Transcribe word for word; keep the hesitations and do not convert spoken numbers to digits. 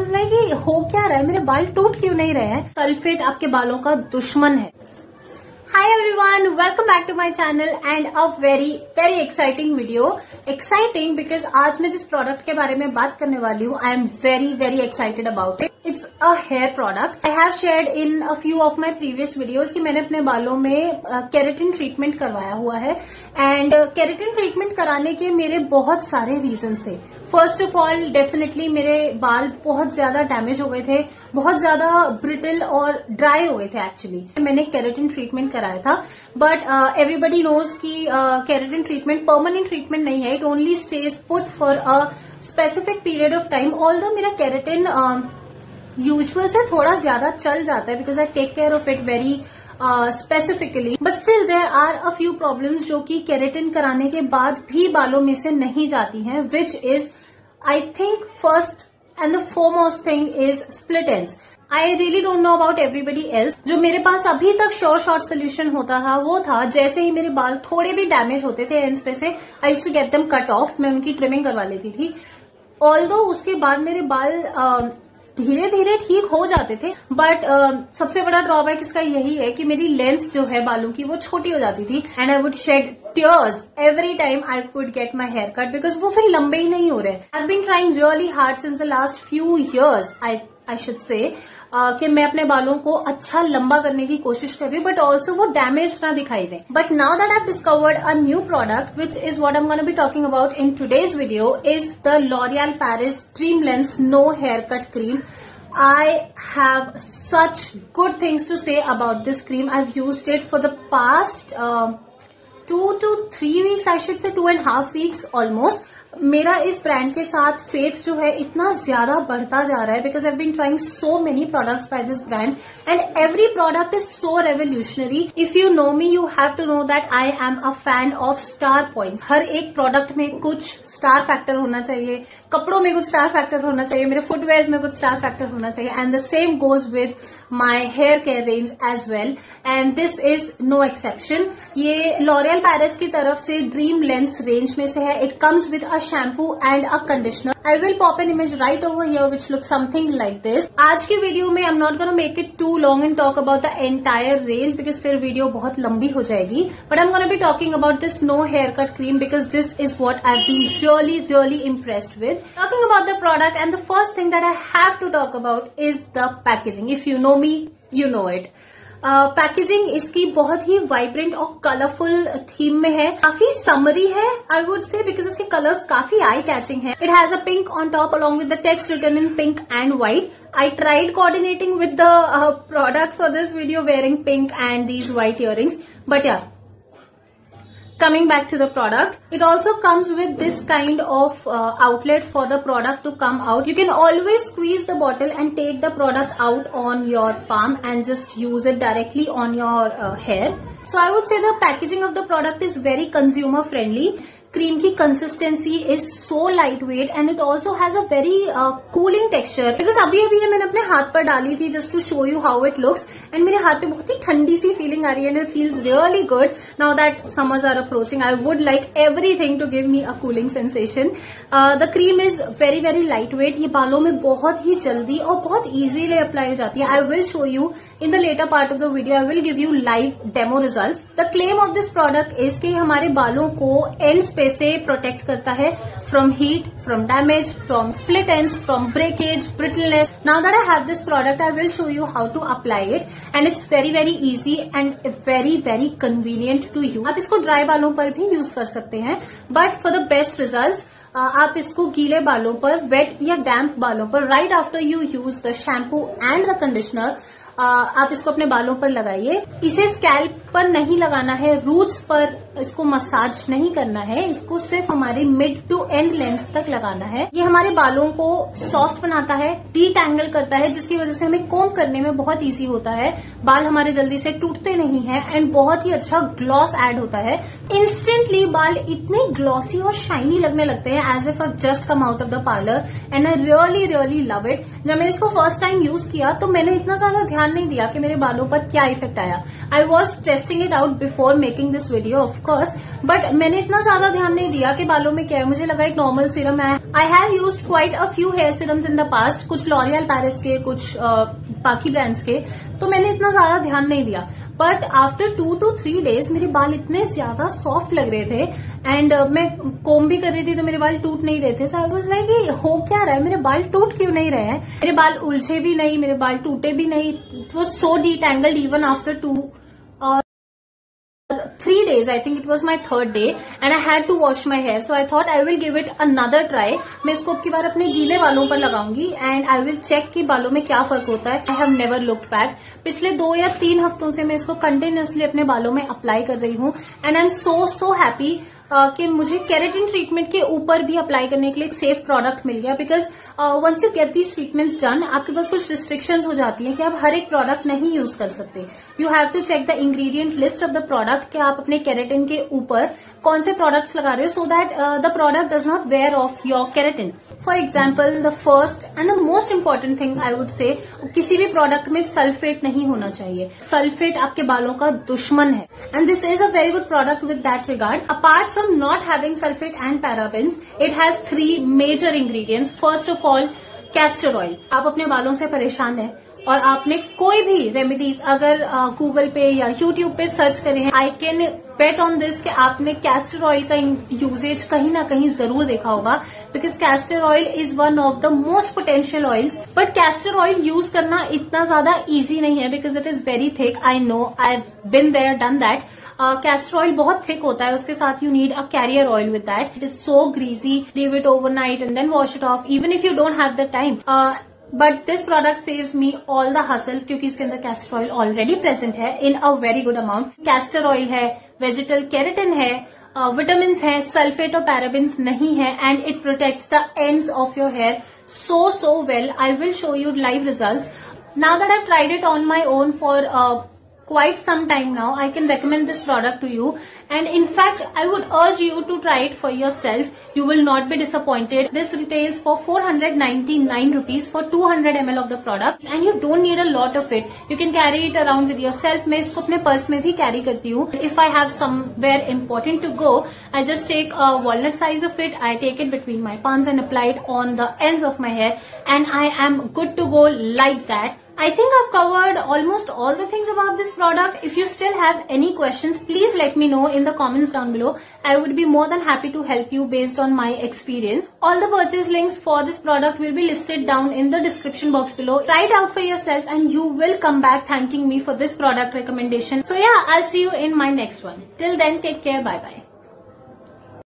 Was like ये हो क्या रहा है, मेरे बाल टूट क्यों नहीं रहे हैं। सल्फेट आपके बालों का दुश्मन है। Hi everyone, welcome back to my channel and a very very exciting video. Exciting because आज मैं जिस प्रोडक्ट के बारे में बात करने वाली हूँ, I am very very excited about it. It's a hair product. I have shared in a few of my previous videos कि मैंने अपने बालों में केराटिन uh, ट्रीटमेंट करवाया हुआ है एंड केराटिन ट्रीटमेंट कराने के मेरे बहुत सारे रीजंस थे। फर्स्ट ऑफ ऑल डेफिनेटली मेरे बाल बहुत ज्यादा डैमेज हो गए थे, बहुत ज्यादा ब्रिटल और ड्राई हो गए थे। एक्चुअली मैंने केराटिन ट्रीटमेंट कराया था, बट एवरीबडी नोज कि केराटिन ट्रीटमेंट परमानेंट ट्रीटमेंट नहीं है। It only stays put for a specific period of time. Although मेरा केराटिन यूजुअल से थोड़ा ज्यादा चल जाता है because I take care of it very specifically, but still there are a few problems जो कि केराटिन कराने के बाद भी बालों में से नहीं जाती हैं, which is I think first and the foremost thing is split ends. I really don't know about everybody else. जो मेरे पास अभी तक श्योर शॉर्ट सोल्यूशन होता था वो था जैसे ही मेरे बाल थोड़े भी डैमेज होते थे एंड्स पे से, I used to get them cut off, मैं उनकी ट्रिमिंग करवा लेती थी। ऑल्दो उसके बाद मेरे बाल uh, धीरे धीरे ठीक हो जाते थे, बट uh, सबसे बड़ा ड्रॉबैक इसका यही है कि मेरी लेंथ जो है बालों की वो छोटी हो जाती थी and I would shed tears every time I could get my hair cut because वो फिर लंबे ही नहीं हो रहे। I have been trying really hard since the last few years, I I should say कि मैं अपने बालों को अच्छा लंबा करने की कोशिश कर रही हूँ, बट ऑल्सो वो डैमेज ना दिखाई दे। But now that I discovered a new product which is what I am gonna be talking about in today's video is the L'Oreal Paris Dream Lengths No hair cut Cream. I have such good things to say about this cream. I've used it for the past uh, two to three weeks, I should say two and a half weeks almost. मेरा इस brand के साथ faith जो है इतना ज्यादा बढ़ता जा रहा है because I have been trying so many products by this brand and every product is so revolutionary. If you know me you have to know that I am a fan of star points. हर एक product में कुछ star factor होना चाहिए, कपड़ों में कुछ star factor होना चाहिए, मेरे फुटवेयर में कुछ स्टार फैक्टर होना चाहिए and the same goes with my hair care range as well and this is no exception. ये लॉरियल पैरिस की तरफ से ड्रीम लेंस रेंज में से है. It comes with a shampoo and a conditioner. I will pop an image right over here which look something like this. आज की video में I am not gonna make it too long and talk about the entire range because फिर video बहुत लंबी हो जाएगी, but I am gonna be talking about this no hair cut cream because this is what I have been really really impressed with. Talking about the product and the first thing that I have to talk about is the packaging. If you know me, you know it. Packaging uh, इसकी बहुत ही vibrant और colourful theme में है. काफी summery है I would say because इसके colours काफी आई कैचिंग है. It has a pink on top along with the text written in pink and white. I tried coordinating with the uh, product for this video wearing pink and these white earrings, but yeah. Coming back to the product, it also comes with this kind of uh, outlet for the product to come out. You can always squeeze the bottle and take the product out on your palm and just use it directly on your uh, hair. So I would say the packaging of the product is very consumer friendly. Cream की consistency is so light weight and it also has a very cooling texture because अभी अभी मैंने अपने हाथ पर डाली थी just to show you how it looks and मेरे हाथ पे बहुत ही ठंडी सी फीलिंग आ रही है and it feels really good. Now that summers are approaching I would like everything to give me a cooling sensation. The cream is very very light weight. ये बालों में बहुत ही जल्दी और बहुत इजीली अप्लाई हो जाती है. I will show you in the later part of the video. I will give you live demo results. The claim of this product is कि हमारे बालों को ends पे से protect करता है from heat, from damage, from split ends, from breakage, brittleness. Now that I have this product, I will show you how to apply it and it's very very easy and very very convenient to use. आप इसको dry बालों पर भी use कर सकते हैं, but for the best results आप इसको गीले बालों पर, वेट या डैम्प बालों पर right after you use the shampoo and the conditioner आप इसको अपने बालों पर लगाइए. इसे स्कैल्प पर नहीं लगाना है, रूट्स पर इसको मसाज नहीं करना है, इसको सिर्फ हमारे मिड टू एंड लेंथ तक लगाना है. ये हमारे बालों को सॉफ्ट बनाता है, डीटैंगल करता है, जिसकी वजह से हमें कोम करने में बहुत इजी होता है. बाल हमारे जल्दी से टूटते नहीं है एंड बहुत ही अच्छा ग्लॉस एड होता है. इंस्टेंटली बाल इतने ग्लॉसी और शाइनी लगने लगते हैं as if I just come out of the parlour and I really really love it. जब मैंने इसको फर्स्ट टाइम यूज किया तो मैंने इतना ज्यादा ध्यान नहीं दिया कि मेरे बालों पर क्या इफेक्ट आया. I was testing it out before making this video of course, but मैंने इतना ज्यादा ध्यान नहीं दिया कि बालों में क्या है. मुझे लगा एक नॉर्मल सीरम है, I have used quite a few hair serums in the past, कुछ लॉरियल पेरिस के, कुछ uh, बाकी ब्रांड्स के, तो मैंने इतना ज्यादा ध्यान नहीं दिया. But after two two three days मेरे बाल इतने ज्यादा सॉफ्ट लग रहे थे एंड uh, मैं कोम भी कर रही थी तो मेरे बाल टूट नहीं रहे थे. सो आई वाज लाइक हो क्या रहा है, मेरे बाल टूट क्यों नहीं रहे हैं. मेरे बाल उलझे भी नहीं, मेरे बाल टूटे भी नहीं. It was so detangled even after two three days. I think it was my third day and I had to wash my hair. So I thought I will give it another try. मैं इसको अब की बार अपने गीले बालों पर लगाऊंगी and I will check कि बालों में क्या फर्क होता है. I have never looked back. पिछले दो या तीन हफ्तों से मैं इसको कंटिन्यूअसली अपने बालों में अप्लाई कर रही हूँ and I'm so so happy uh, कि मुझे केराटिन ट्रीटमेंट के ऊपर भी अप्लाई करने के लिए एक सेफ प्रोडक्ट मिल गया. Because once you get these treatments done, आपके पास कुछ रिस्ट्रिक्शंस हो जाती हैं कि आप हर एक प्रोडक्ट नहीं यूज कर सकते. You have to check the ingredient list of the product कि आप अपने केराटिन के ऊपर कौन से प्रोडक्ट्स लगा रहे हो, so that the product does not wear off your keratin. For example, the first and the most important thing I would say, किसी भी प्रोडक्ट में सल्फेट नहीं होना चाहिए. सल्फेट आपके बालों का दुश्मन है and this is a very good product with that regard. Apart from not having sulphate and parabens, it has three major ingredients. First of all, castor oil. आप अपने बालों से परेशान हैं और आपने कोई भी रेमेडीज अगर गूगल पे या यूट्यूब पे सर्च करे हैं, I can bet on this कि आपने कैस्टर ऑयल का यूजेज कहीं ना कहीं जरूर देखा होगा. Because castor oil is one of the most potential oils. But castor oil use करना इतना ज्यादा इजी नहीं है because it is very thick. I know, I have been there, done that. Castor oil बहुत थिक होता है, उसके साथ you need a carrier oil with that. It is so greasy. Leave it overnight and then wash it off even if you don't have the time. But this product saves me all the hassle क्योंकि इसके अंदर castor oil already present है in a very good amount. Castor oil है, vegetal keratin है, vitamin uh, है, sulphate और parabens नहीं है and it protects the ends of your hair so so well. I will show you live results. Now that I've tried it on my own for uh, quite some time now, I can recommend this product to you. And in fact, I would urge you to try it for yourself. You will not be disappointed. This retails for four hundred ninety-nine rupees for two hundred milliliters of the product. And you don't need a lot of it. You can carry it around with yourself. मैं इसको अपने purse में भी carry करती हूँ. If I have somewhere important to go, I just take a walnut size of it. I take it between my palms and apply it on the ends of my hair. And I am good to go like that. I think I've covered almost all the things about this product. If you still have any questions, please let me know in the comments down below. I would be more than happy to help you based on my experience. All the purchase links for this product will be listed down in the description box below. Try it out for yourself and you will come back thanking me for this product recommendation. So yeah, I'll see you in my next one. Till then, take care. Bye bye.